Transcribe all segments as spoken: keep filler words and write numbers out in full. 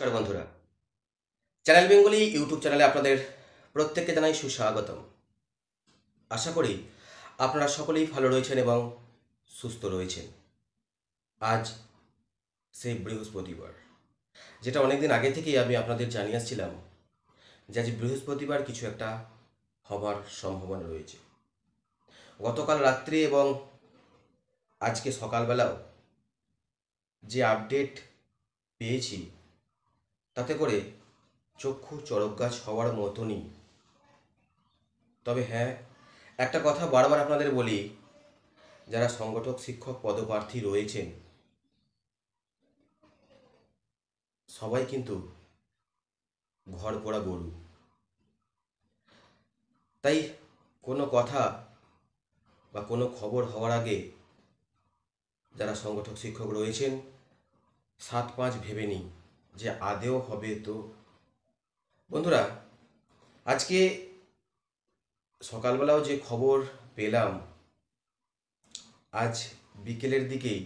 নমস্কার বন্ধুরা, channel Bengali YouTube চ্যানেলে আপনাদের প্রত্যেককে জানাই সুস্বাগতম। আশা করি আপনারা সকলেই ভালো রয়েছেন এবং সুস্থ রয়েছেন। আজ সেই বৃহস্পতিবার, যেটা অনেকদিন আগে থেকেই আমি আপনাদের জানিয়ে আসছিলাম যে আজ বৃহস্পতিবার কিছু একটা হবার সম্ভাবনা রয়েছে। গতকাল রাত্রে এবং আজকে সকালবেলাও যে আপডেট পেয়েছি তাতে করে চক্ষু চড়ক গাছ হওয়ার মতনই। তবে হ্যাঁ, একটা কথা বারবার আপনাদের বলি, যারা সংগঠক শিক্ষক পদপ্রার্থী রয়েছেন সবাই কিন্তু ঘর পোড়া গরু। তাই কোনো কথা বা কোনো খবর হওয়ার আগে যারা সংগঠক শিক্ষক রয়েছেন সাত পাঁচ ভেবে নিন যে আদেও হবে তো। বন্ধুরা, আজকে সকালবেলাও যে খবর পেলাম, আজ বিকেলের দিকেই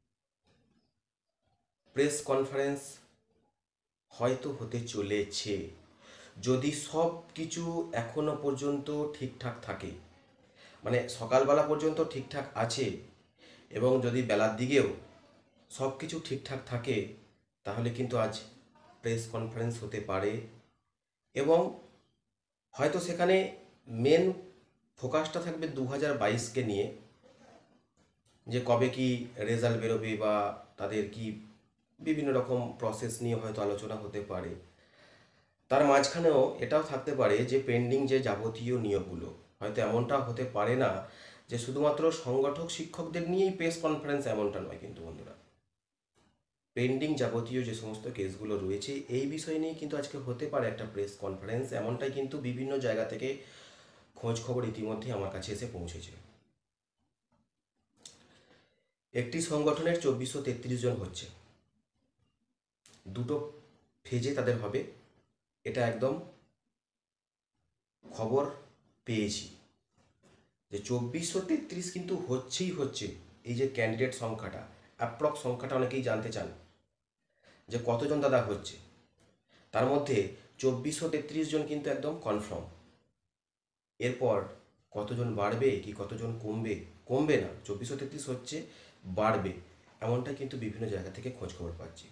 প্রেস কনফারেন্স হয়তো হতে চলেছে, যদি সব কিছু এখনো পর্যন্ত ঠিকঠাক থাকে। মানে সকালবেলা পর্যন্ত ঠিকঠাক আছে এবং যদি বেলার দিকেও সব কিছু ঠিকঠাক থাকে তাহলে কিন্তু আজ প্রেস কনফারেন্স হতে পারে এবং হয়তো সেখানে মেন ফোকাসটা থাকবে দু হাজার বাইশকে নিয়ে, যে কবে কি রেজাল্ট বেরোবে বা তাদের কি বিভিন্ন রকম প্রসেস নিয়ে হয়তো আলোচনা হতে পারে। তার মাঝখানেও এটাও থাকতে পারে যে পেন্ডিং যে যাবতীয় নিয়োগগুলো, হয়তো এমনটা হতে পারে না যে শুধুমাত্র সংগঠক শিক্ষকদের নিয়েই প্রেস কনফারেন্স, এমনটা নয় কিন্তু বন্ধুরা। পেন্ডিং যাবতীয় যে সমস্ত কেসগুলো রয়েছে এই বিষয় নিয়ে কিন্তু আজকে হতে পারে একটা প্রেস কনফারেন্স, এমনটাই কিন্তু বিভিন্ন জায়গা থেকে খোঁজ খবর ইতিমধ্যে আমার কাছে এসে পৌঁছেছে। একটি সংগঠনের চব্বিশশো তেত্রিশ জন হচ্ছে, দুটো ফেজে তাদের হবে, এটা একদম খবর পেয়েছি যে চব্বিশশো তেত্রিশ কিন্তু হচ্ছেই হচ্ছে। এই যে ক্যান্ডিডেট সংখ্যাটা, অ্যাপ্রক্স সংখ্যাটা অনেকেই জানতে চান যে কতজন দাদা হচ্ছে, তার মধ্যে চব্বিশশো তেত্রিশ জন কিন্তু একদম কনফার্ম। এরপর কতজন বাড়বে কি কতজন কমবে, কমবে না, চব্বিশশো তেত্রিশ হচ্ছে, বাড়বে, এমনটাই কিন্তু বিভিন্ন জায়গা থেকে খোঁজ খবর পাচ্ছি।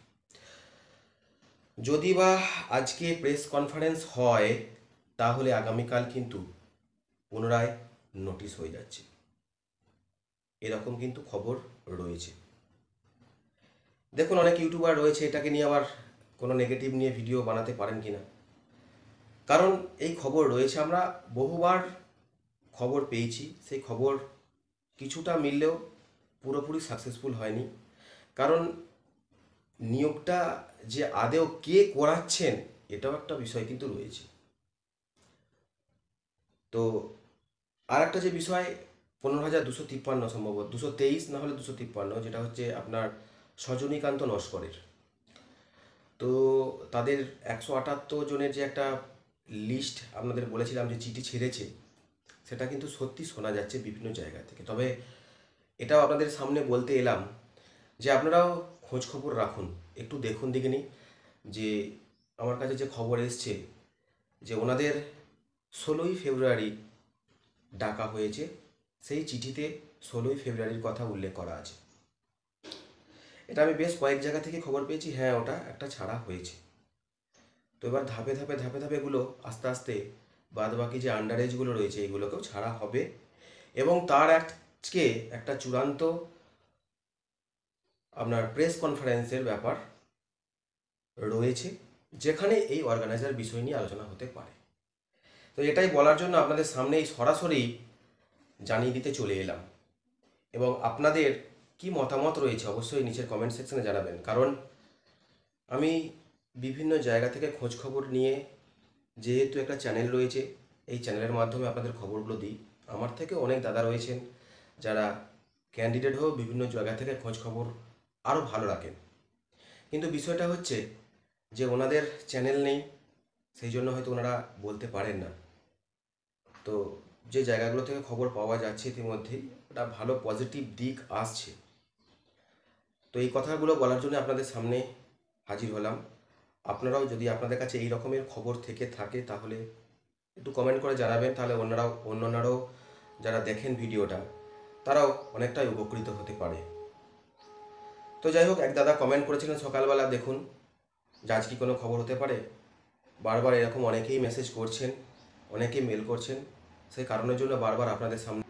যদি বা আজকে প্রেস কনফারেন্স হয় তাহলে আগামীকাল কিন্তু পুনরায় নোটিশ হয়ে যাচ্ছে, এরকম কিন্তু খবর রয়েছে। দেখুন, অনেক ইউটিউবার রয়েছে এটাকে নিয়ে আবার কোনো নেগেটিভ নিয়ে ভিডিও বানাতে পারেন কি না, কারণ এই খবর রয়েছে, আমরা বহুবার খবর পেয়েছি, সেই খবর কিছুটা মিললেও পুরোপুরি সাকসেসফুল হয়নি। কারণ নিয়োগটা যে আদেও কে করাচ্ছেন এটাও একটা বিষয় কিন্তু রয়েছে। তো আর একটা যে বিষয়, পনেরো হাজার দুশো তিপ্পান্ন সম্ভবত দুশো তেইশ না হলে দুশো তিপ্পান্ন, যেটা হচ্ছে আপনার সজনীকান্ত নস্করের, তো তাদের একশো আটাত্তর জনের যে একটা লিস্ট আপনাদের বলেছিলাম যে চিঠি ছেড়েছে, সেটা কিন্তু সত্যি শোনা যাচ্ছে বিভিন্ন জায়গা থেকে। তবে এটাও আপনাদের সামনে বলতে এলাম যে আপনারাও খোঁজ খবর রাখুন, একটু দেখুন দেখিনি যে আমার কাছে যে খবর এসছে যে ওনাদের ষোলোই ফেব্রুয়ারি ডাকা হয়েছে, সেই চিঠিতে ষোলোই ফেব্রুয়ারির কথা উল্লেখ করা আছে। এটা আমি বেশ কয়েক জায়গা থেকে খবর পেয়েছি, হ্যাঁ ওটা একটা ছাড়া হয়েছে। তো এবার ধাপে ধাপে ধাপে ধাপে এগুলো আস্তে আস্তে বাদ বাকি যে আন্ডার এজগুলো রয়েছে এইগুলোকেও ছাড়া হবে এবং তার আজকে একটা চূড়ান্ত আপনার প্রেস কনফারেন্সের ব্যাপার রয়েছে, যেখানে এই অর্গানাইজার বিষয় নিয়ে আলোচনা হতে পারে। তো এটাই বলার জন্য আপনাদের সামনেই সরাসরি জানিয়ে দিতে চলে এলাম এবং আপনাদের কি মতামত রয়েছে অবশ্যই নিচের কমেন্ট সেকশনে জানাবেন। কারণ আমি বিভিন্ন জায়গা থেকে খোঁজ খবর নিয়ে, যেহেতু একটা চ্যানেল রয়েছে, এই চ্যানেলের মাধ্যমে আপনাদের খবরগুলো দিই। আমার থেকে অনেক দাদা রয়েছেন যারা ক্যান্ডিডেট হয়েও বিভিন্ন জায়গা থেকে খোঁজ খবর আরও ভালো রাখেন, কিন্তু বিষয়টা হচ্ছে যে ওনাদের চ্যানেল নেই, সেই জন্য হয়তো ওনারা বলতে পারেন না। তো যে জায়গাগুলো থেকে খবর পাওয়া যাচ্ছে ইতিমধ্যেই একটা ভালো পজিটিভ দিক আসছে। তো এই কথাগুলো বলার জন্য আপনাদের সামনে হাজির হলাম। আপনারাও যদি আপনাদের কাছে এই রকমের খবর থেকে থাকে তাহলে একটু কমেন্ট করে জানাবেন, তাহলে অন্যরাও অন্যরাও যারা দেখেন ভিডিওটা তারাও অনেকটাই উপকৃত হতে পারে। তো যাই হোক, এক দাদা কমেন্ট করেছিলেন সকালবেলা, দেখুন যে আজ কি কোনো খবর হতে পারে। বারবার এরকম অনেকেই মেসেজ করছেন, অনেকেই মেল করছেন, সেই কারণের জন্য বারবার আপনাদের সামনে।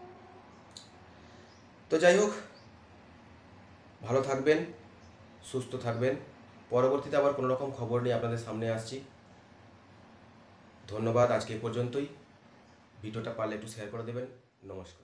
তো যাই হোক, ভালো থাকবেন, সুস্থ থাকবেন। পরবর্তীতে আবার কোনো রকম খবর নিয়ে আপনাদের সামনে আসছি। ধন্যবাদ, আজকে এ পর্যন্তই। ভিডিওটা পারলে একটু শেয়ার করে দেবেন। নমস্কার।